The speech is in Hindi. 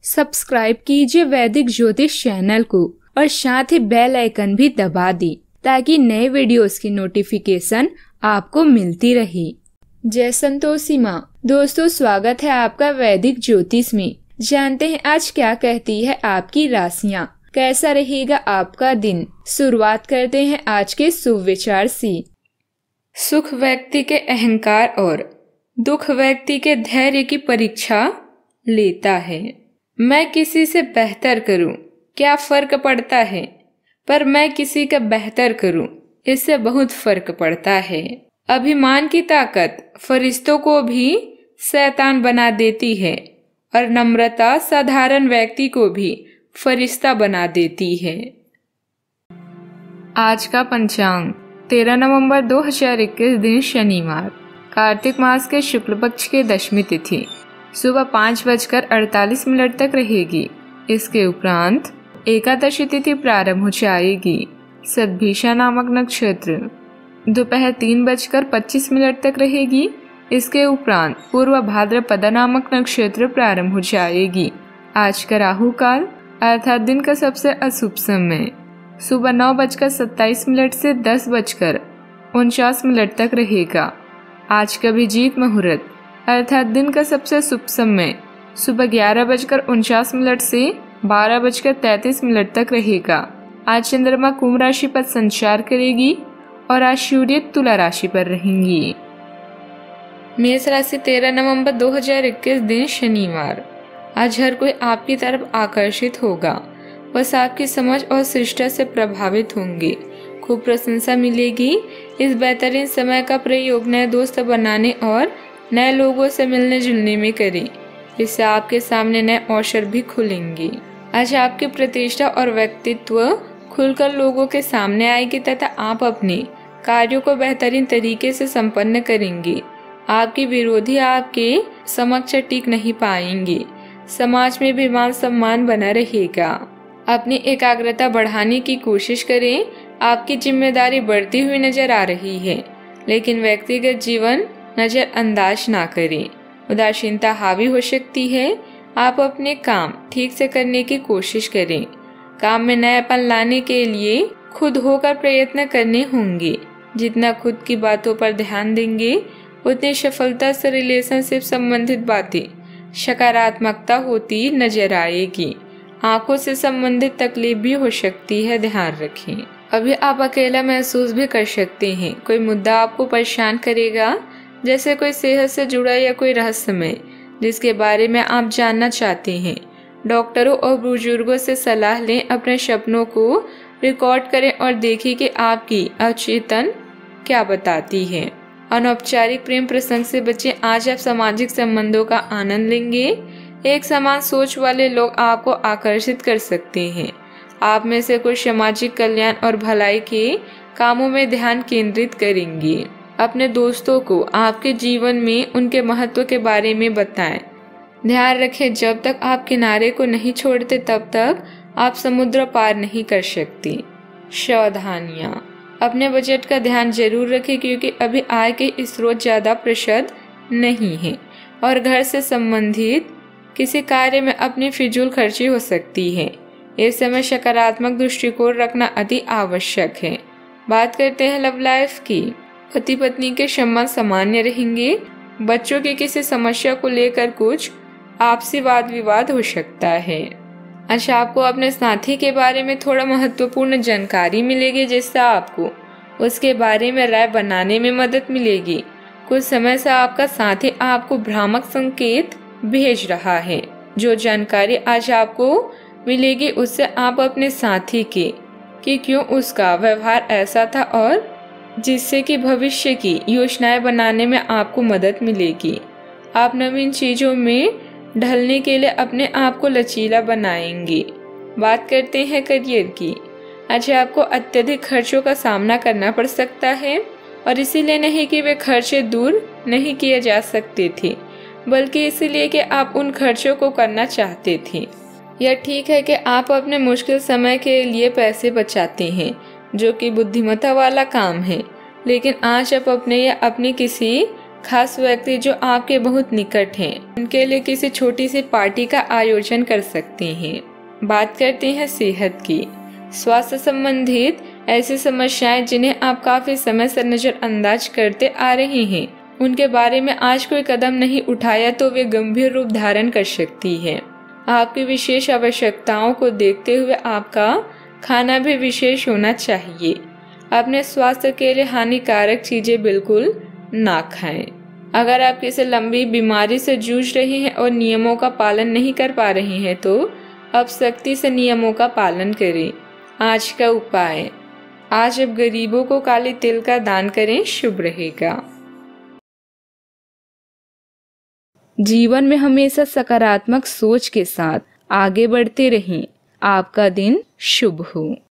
सब्सक्राइब कीजिए वैदिक ज्योतिष चैनल को और साथ ही बेल आइकन भी दबा दी ताकि नए वीडियोस की नोटिफिकेशन आपको मिलती रहे। जय संतोषी माँ। दोस्तों, स्वागत है आपका वैदिक ज्योतिष में। जानते हैं आज क्या कहती है आपकी राशियाँ, कैसा रहेगा आपका दिन। शुरुआत करते हैं आज के शुभ विचार से। सुख व्यक्ति के अहंकार और दुख व्यक्ति के धैर्य की परीक्षा लेता है। मैं किसी से बेहतर करूं, क्या फर्क पड़ता है, पर मैं किसी का बेहतर करूं, इससे बहुत फर्क पड़ता है। अभिमान की ताकत फरिश्तों को भी शैतान बना देती है और नम्रता साधारण व्यक्ति को भी फरिश्ता बना देती है। आज का पंचांग 13 नवंबर 2021 दिन शनिवार, कार्तिक मास के शुक्ल पक्ष के दशमी तिथि सुबह 5:48 तक रहेगी। इसके उपरांत एकादशी तिथि प्रारंभ हो जाएगी। सद्भिषा नामक नक्षत्र दोपहर 3:25 तक रहेगी। इसके उपरांत पूर्व भाद्रपदा नामक नक्षत्र प्रारंभ हो जाएगी। आज का राहु काल अर्थात दिन का सबसे अशुभ समय सुबह 9:27 से 10:49 तक रहेगा। आज का अभिजीत मुहूर्त अर्थात दिन का सबसे शुभ समय सुबह 11:49 से 12:33 तक रहेगा। आज चंद्रमा कुंभ राशि पर संचार करेगी और आज सूर्य तुला राशि पर रहेंगी। मेष राशि 13 नवंबर 2021 दिन शनिवार। आज हर कोई आपकी तरफ आकर्षित होगा, बस आपकी समझ और शिष्टता से प्रभावित होंगे। खूब प्रशंसा मिलेगी। इस बेहतरीन समय का प्रयोग नए दोस्त बनाने और नए लोगों से मिलने जुलने में करें। इससे आपके सामने नए अवसर भी खुलेंगे। आज आपकी प्रतिष्ठा और व्यक्तित्व खुलकर लोगों के सामने आएगी तथा आप अपने कार्यों को बेहतरीन तरीके से संपन्न करेंगे। आपके विरोधी आपके समक्ष टिक नहीं पाएंगे। समाज में भी मान सम्मान बना रहेगा। अपनी एकाग्रता बढ़ाने की कोशिश करें। आपकी जिम्मेदारी बढ़ती हुई नजर आ रही है, लेकिन व्यक्तिगत जीवन नजरअंदाज ना करें। उदासीनता हावी हो सकती है। आप अपने काम ठीक से करने की कोशिश करें। काम में नयापन लाने के लिए खुद होकर प्रयत्न करने होंगे। जितना खुद की बातों पर ध्यान देंगे, उतनी सफलता से रिलेशनशिप संबंधित बातें सकारात्मकता होती नजर आएगी। आंखों से संबंधित तकलीफ भी हो सकती है, ध्यान रखें। अभी आप अकेला महसूस भी कर सकते हैं। कोई मुद्दा आपको परेशान करेगा, जैसे कोई सेहत से जुड़ा या कोई रहस्यमय जिसके बारे में आप जानना चाहते हैं। डॉक्टरों और बुजुर्गों से सलाह लें। अपने सपनों को रिकॉर्ड करें और देखें कि आपकी अवचेतन क्या बताती है। अनौपचारिक प्रेम प्रसंग से बचें। आज आप सामाजिक संबंधों का आनंद लेंगे। एक समान सोच वाले लोग आपको आकर्षित कर सकते हैं। आप में से कुछ सामाजिक कल्याण और भलाई के कामों में ध्यान केंद्रित करेंगे। अपने दोस्तों को आपके जीवन में उनके महत्व के बारे में बताएं। ध्यान रखें, जब तक आप किनारे को नहीं छोड़ते तब तक आप समुद्र पार नहीं कर सकते। सावधानियां, अपने बजट का ध्यान जरूर रखें क्योंकि अभी आय के स्रोत ज्यादा प्रशस्त नहीं है और घर से संबंधित किसी कार्य में अपनी फिजूल खर्ची हो सकती है। इस समय सकारात्मक दृष्टिकोण रखना अति आवश्यक है। बात करते हैं लव लाइफ की। पति पत्नी के संबंध सामान्य रहेंगे। बच्चों की किसी समस्या को लेकर कुछ आपसी वाद विवाद हो सकता है। आज आपको अपने साथी के बारे में थोड़ा महत्वपूर्ण जानकारी मिलेगी, जिससे आपको उसके बारे में राय बनाने में मदद मिलेगी। कुछ समय से आपका साथी आपको भ्रामक संकेत भेज रहा है। जो जानकारी आज आपको मिलेगी उससे आप अपने साथी के कि क्यों उसका व्यवहार ऐसा था और जिससे कि भविष्य की योजनाएं बनाने में आपको मदद मिलेगी। आप नवीन चीजों में ढलने के लिए अपने आप को लचीला बनाएंगे। बात करते हैं करियर की। आज आपको अत्यधिक खर्चों का सामना करना पड़ सकता है और इसीलिए नहीं कि वे खर्चे दूर नहीं किए जा सकते थे, बल्कि इसलिए कि आप उन खर्चों को करना चाहते थे। यह ठीक है कि आप अपने मुश्किल समय के लिए पैसे बचाते हैं, जो कि बुद्धिमत्ता वाला काम है, लेकिन आज आप अपने या अपनी किसी खास व्यक्ति जो आपके बहुत निकट हैं, उनके लिए किसी छोटी सी पार्टी का आयोजन कर सकते हैं। बात करते हैं सेहत की। स्वास्थ्य संबंधित ऐसी समस्याएं जिन्हें आप काफी समय से नजरअंदाज करते आ रहे हैं, उनके बारे में आज कोई कदम नहीं उठाया तो वे गंभीर रूप धारण कर सकती है। आपकी विशेष आवश्यकताओं को देखते हुए आपका खाना भी विशेष होना चाहिए। अपने स्वास्थ्य के लिए हानिकारक चीजें बिल्कुल ना खाएं। अगर आप किसी लंबी बीमारी से जूझ रहे हैं और नियमों का पालन नहीं कर पा रहे हैं तो अब सख्ती से नियमों का पालन करें। आज का उपाय, आज अब गरीबों को काले तिल का दान करें, शुभ रहेगा। जीवन में हमेशा सकारात्मक सोच के साथ आगे बढ़ते रहें। आपका दिन शुभ हो।